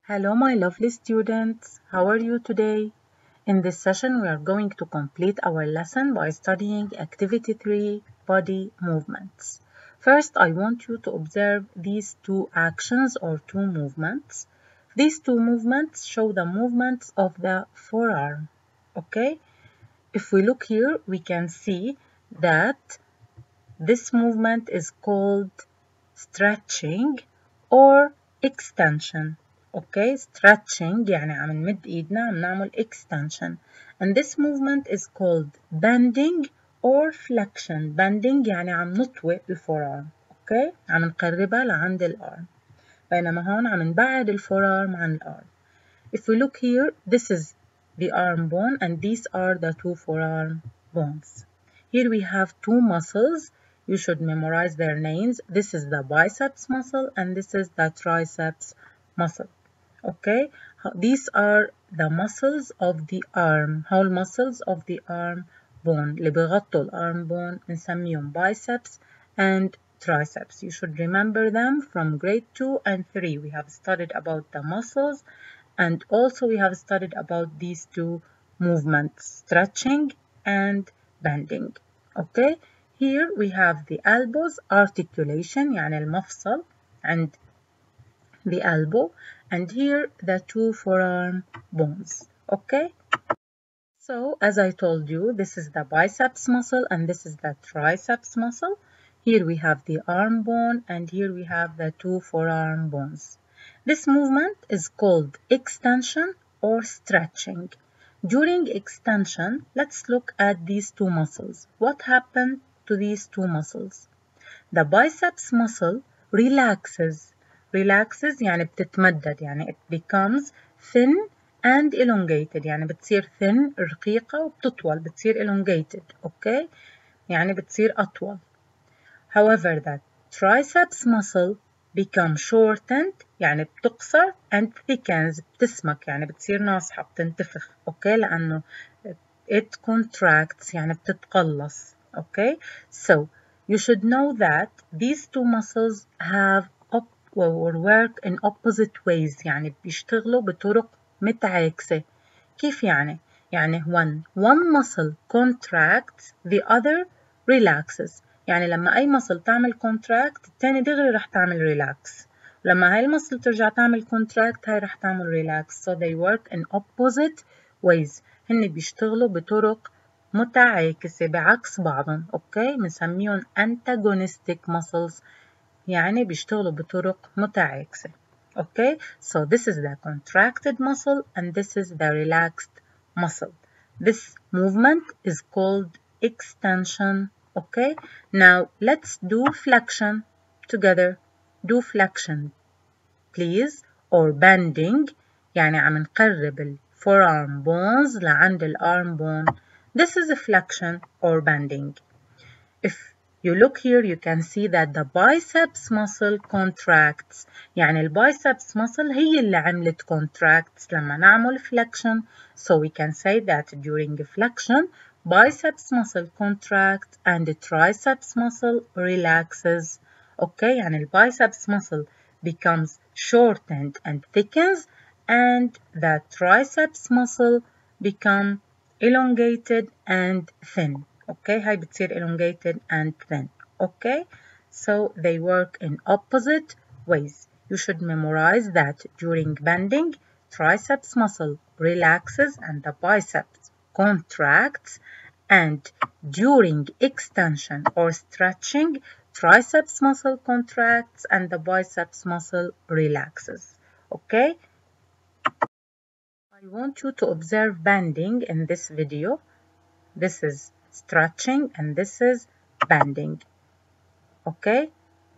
Hello, my lovely students. How are you today? In this session, we are going to complete our lesson by studying Activity 3, Body Movements. First, I want you to observe these two actions or two movements. These two movements show the movements of the forearm. Okay? If we look here, we can see that this movement is called stretching or extension. Okay, stretching يعني عم نمد ايدنا عم نعمل extension, and this movement is called bending or flexion. Bending يعني عم نطوي الفورارم. Okay, عم نقربها لعند الارم، بينما هون عم نبعد الفورارم عن الارم. If we look here, this is the arm bone and these are the two forearm bones. Here we have two muscles. You should memorize their names. This is the biceps muscle and this is the triceps muscle. Okay, these are the muscles of the arm. هول muscles of the arm bone اللي بيغطوا الارم bone بنسميهم biceps and triceps. You should remember them from grade 2 and 3. We have studied about the muscles and also we have studied about these two movements, stretching and bending. Okay, here we have the elbows, articulation يعني المفصل and the elbow, and here the two forearm bones. Okay, so as I told you, this is the biceps muscle and this is the triceps muscle. Here we have the arm bone and here we have the two forearm bones. This movement is called extension or stretching. During extension, let's look at these two muscles. What happened to these two muscles? The biceps muscle relaxes. Relaxes يعني بتتمدد، يعني it becomes thin and elongated، يعني بتصير thin رقيقة وبتطول، بتصير elongated. okay, يعني بتصير أطول. However, the triceps muscle becomes shortened يعني بتقصر and thickens بتسمك، يعني بتصير ناصحة بتنتفخ. okay, لأنه it contracts يعني بتتقلص. okay, so you should know that these two muscles have or work in opposite ways، يعني بيشتغلوا بطرق متعاكسة. كيف يعني؟ يعني when one muscle contracts the other relaxes. يعني لما أي muscle تعمل contract التاني دغري رح تعمل relax. لما هاي المصل ترجع تعمل contract هاي رح تعمل relax. So they work in opposite ways. هن بيشتغلوا بطرق متعاكسة بعكس بعضهم. اوكي، بنسميهم antagonistic muscles، يعني بيشتغلوا بطرق متعاكسة. Okay, so this is the contracted muscle and this is the relaxed muscle. This movement is called extension. Okay, now let's do flexion together. Do flexion please, or bending يعني عم نقرب ال forearm bones لعند ال arm bone. This is a flexion or bending. If you look here, you can see that the biceps muscle contracts. يعني ال biceps muscle هي اللي عملت contracts لما نعمل flexion. So we can say that during flexion, biceps muscle contracts and the triceps muscle relaxes. Okay, يعني ال biceps muscle becomes shortened and thickens, and the triceps muscle become elongated and thin. Okay, هاي بتصير elongated and thin. Okay, so they work in opposite ways. You should memorize that during bending, triceps muscle relaxes and the biceps contracts, and during extension or stretching, triceps muscle contracts and the biceps muscle relaxes. Okay, I want you to observe bending in this video. This is stretching and this is bending. Okay,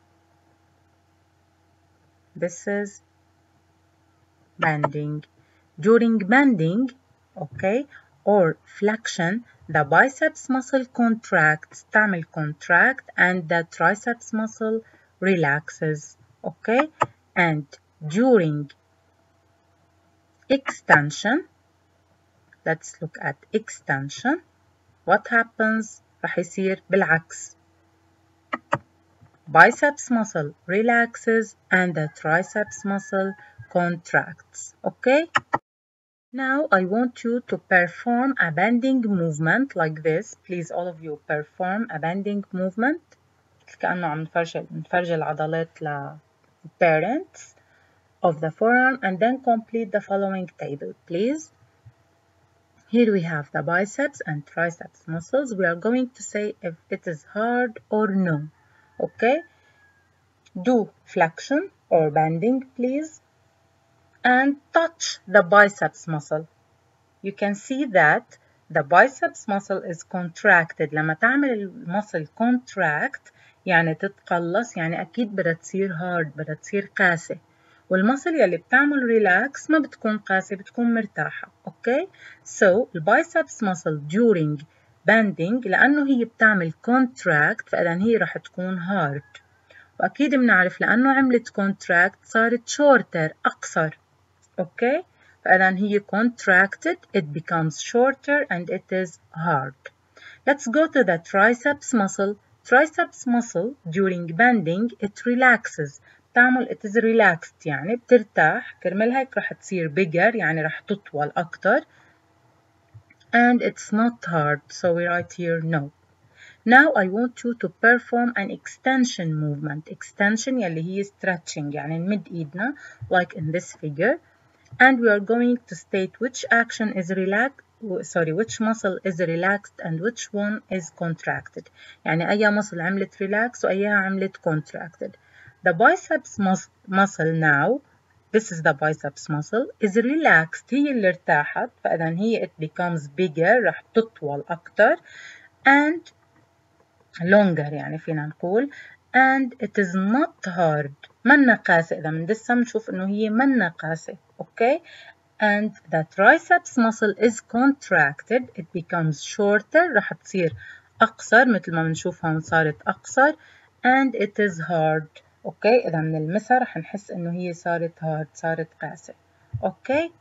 this is bending. During bending, okay, or flexion, the biceps muscle contracts, تعمل contract, and the triceps muscle relaxes. Okay, and during extension, let's look at extension. What happens؟ رح يصير بالعكس. Biceps muscle relaxes and the triceps muscle contracts. Okay? Now I want you to perform a bending movement like this. Please all of you perform a bending movement. كأنه عم نفرج العضلات parents of the forearm, and then complete the following table, please. Here we have the biceps and triceps muscles. We are going to say if it is hard or no. Okay? Do flexion or bending, please, and touch the biceps muscle. You can see that the biceps muscle is contracted. لما تعمل المسل contract يعني تتقلص، يعني أكيد بدها تصير hard، بدها تصير قاسة. والمسل يلي بتعمل relax ما بتكون قاسة، بتكون مرتاحة. Okay? So the biceps muscle during bending لأنه هي بتعمل contract فإذا هي راح تكون hard. وأكيد بنعرف لأنه عملت contract صارت shorter أقصر. Okay? فإذا هي contracted, it becomes shorter and it is hard. Let's go to the triceps muscle. Triceps muscle during bending it relaxes. بتعمل it is relaxed يعني بترتاح، كرمال هيك رح تصير bigger يعني رح تطول أكتر. And it's not hard, so we write here no. Now I want you to perform an extension movement. Extension يلي هي stretching يعني نمد إيدنا like in this figure. And we are going to state which action is which muscle is relaxed and which one is contracted. يعني أي muscle عملت relax وأيها عملت contracted. The biceps muscle now, this is the biceps muscle, is relaxed. هي اللي ارتاحت فإذا هي it becomes bigger رح تطول أكتر and longer يعني فينا نقول and it is not hard. منا قاسة. إذا من دسة بنشوف إنه هي منا قاسة. Okay? And the triceps muscle is contracted. It becomes shorter. رح تصير أقصر مثل ما بنشوف هون صارت أقصر. And it is hard. Okay? إذا من المسها رح نحس إنه هي صارت hard. صارت قاسة. Okay?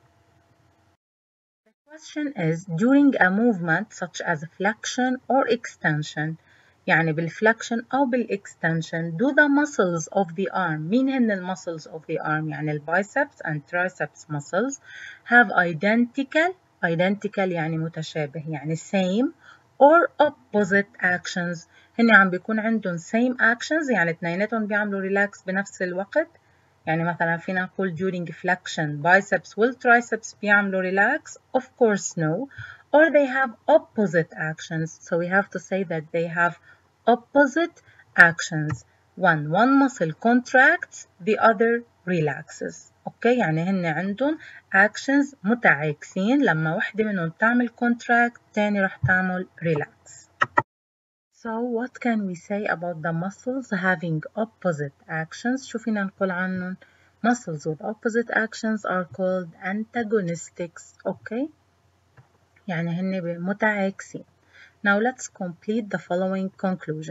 The question is during a movement such as flexion or extension. يعني بالفlexion أو بالextension do the muscles of the arm. مين هن muscles of the arm؟ يعني الbiceps and triceps muscles have identical يعني متشابه يعني same or opposite actions. هن عم بيكون عندهم same actions يعني اثنيناتهم بيعملوا relax بنفس الوقت. يعني مثلا فينا نقول during flexion biceps والtriceps بيعملوا relax. Of course no. Or they have opposite actions. So we have to say that they have opposite actions. One muscle contracts, the other relaxes. Okay? يعني هن عندهم actions متعاكسين. لما وحدة منهم تعمل contract تاني رح تعمل relax. So what can we say about the muscles having opposite actions؟ شو فينا نقول عنهم؟ Muscles with opposite actions are called antagonistics. Okay? يعني هن متعاكسين. Now let's complete the following conclusion.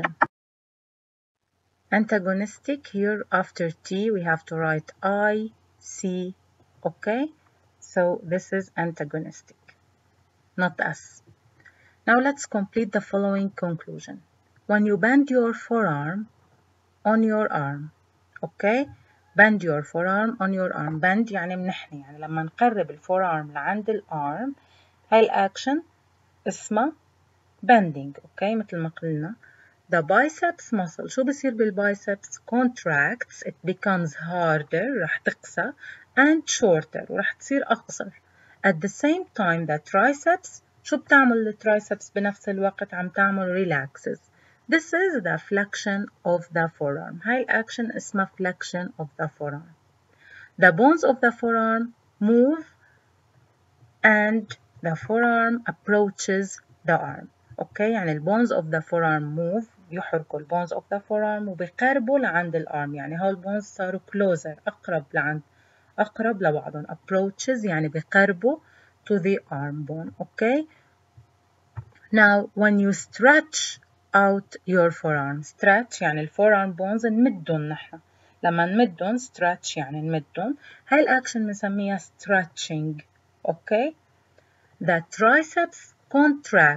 Antagonistic, here after T we have to write I, C, okay? So this is antagonistic, not S. Now let's complete the following conclusion. When you bend your forearm on your arm, okay? Bend your forearm on your arm. Bend يعني منحني، يعني لما نقرب الفورارم لعند الارم هاي الأكشن اسمها bending. okay? مثل ما قلنا the biceps muscle شو بصير بالbiceps contracts, it becomes harder رح تقسى and shorter ورح تصير أقصر. At the same time the triceps شو بتعمل الtriceps بنفس الوقت عم تعمل relaxes. This is the flexion of the forearm. هاي الأكشن اسمها flexion of the forearm. The bones of the forearm move and the forearm approaches the arm. اوكي يعني البونز اوف ذا forearm موف بيحركوا البونز اوف ذا forearm وبيقربوا لعند الارم. يعني هول البونز صاروا closer اقرب لبعضهم. approaches يعني بيقربوا to the arm bone. اوكي now when you stretch out your forearm, stretch يعني الفورارم بونز نمدهم نحن. لما نمدهم stretch يعني نمدهم. هاي الاكشن بنسميها stretching. اوكي the triceps contracts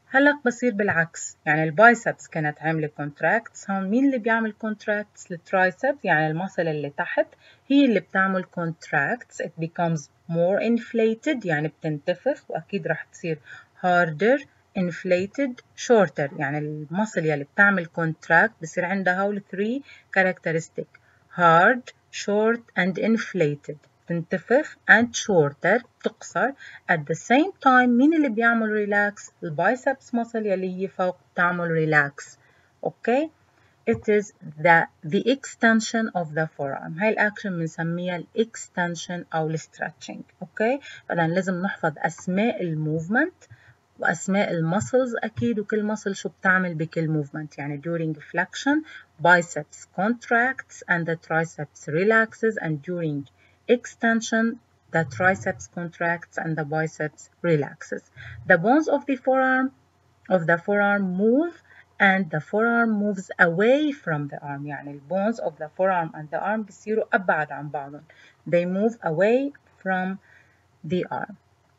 هلأ بصير بالعكس، يعني البايسبس كانت عاملة contracts، هون مين اللي بيعمل contracts؟ الترايسبس، يعني المصل اللي تحت هي اللي بتعمل contracts. it becomes more inflated يعني بتنتفخ، وأكيد رح تصير harder. inflated shorter يعني المصل يلي بتعمل contract بصير عندها هول 3 characteristic: hard, short and inflated. تنتفخ and shorter تقصر. at the same time مين اللي بيعمل relax؟ البايسبس muscle يلي هي فوق بتعمل relax. okay. it is the extension of the forearm. هاي الأكشن بنسميها ال extension أو ال stretching. okay. فإذا لازم نحفظ أسماء الموفمنت وأسماء المسلز أكيد، وكل مسل شو بتعمل بكل موفمنت. يعني during flexion biceps contracts and the triceps relaxes, and during extension the triceps contracts and the biceps relaxes. The bones of the forearm move and the forearm moves away from the arm. يعني the bones of the forearm and the arm بيصيروا أبعد عن بعضهم. They move away from the arm.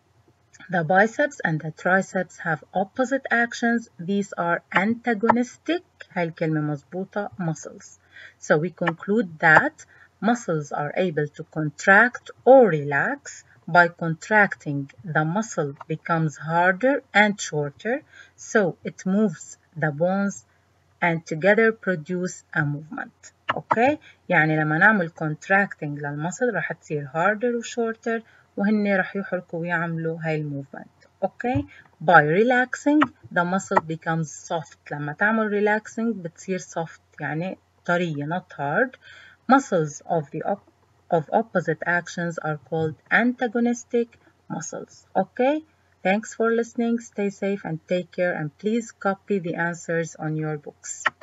The biceps and the triceps have opposite actions. These are antagonistic, هاي الكلمة مظبوطة, muscles. So we conclude that muscles are able to contract or relax. By contracting, the muscle becomes harder and shorter, so it moves the bones and together produce a movement. okay. يعني لما نعمل contracting للمصل راح تصير harder و shorter، وهن راح يحركوا ويعملوا هاي الموفمنت. okay. by relaxing the muscle becomes soft. لما تعمل relaxing بتصير soft يعني طرية not hard. muscles of opposite actions are called antagonistic muscles. okay. Thanks for listening. Stay safe and take care, and please copy the answers on your books.